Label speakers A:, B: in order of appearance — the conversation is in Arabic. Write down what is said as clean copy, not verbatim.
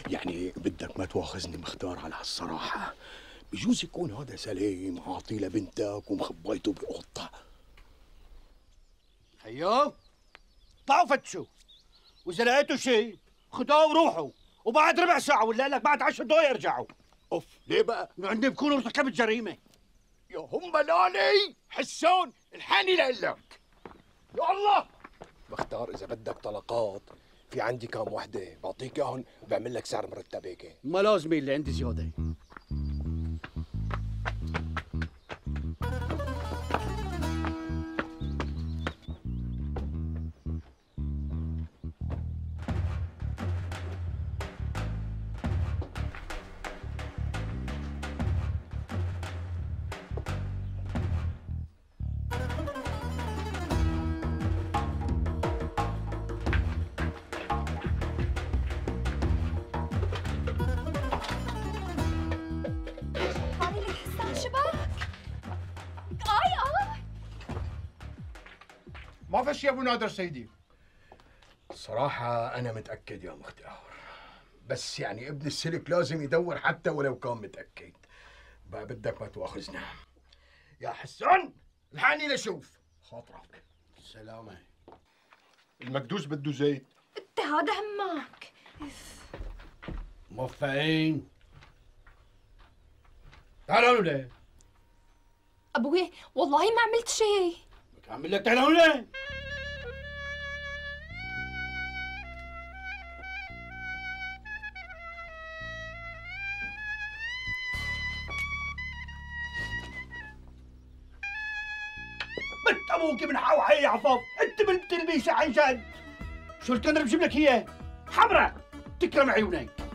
A: يعني بدك ما تواخذني مختار على هالصراحة، بجوز يكون هذا سليم عاطي لبنتك ومخبيته بقطة.
B: ايوه، طلعوا فتشوا، واذا لقيتوا شيء خدوه وروحوا، وبعد ربع ساعة ولا لك بعد 10 دقايق ارجعوا.
A: اوف، ليه بقى؟
B: عندي بكونوا ارتكبت جريمة.
A: يا هم لاني حسون الحاني لك. يا الله مختار، اذا بدك طلقات في عندي كام وحده بعطيك اياهم وبعمل لك سعر مرتب هيك.
B: ما لازم اللي عندي زيادة.
C: ما في شيء ابو نادر سيدي.
A: صراحة أنا متأكد يا مختار، بس يعني ابن السلك لازم يدور حتى ولو كان متأكد. بقى بدك ما تواخذنا يا حسن، الحقني لشوف خاطرك.
B: سلامة.
C: المكدوس بده زيت.
D: انت هذا همك.
B: موفقين. تعالوا ليه؟
D: ابوي والله ما عملت شيء.
B: بتعمل لك تعالوا ليه؟ بنت ابوك من حوحي يا عفاف، انت بنت تلبيسه عن جد. شو الكنر بجيب لك اياه؟ حمراء تكرم عيونك.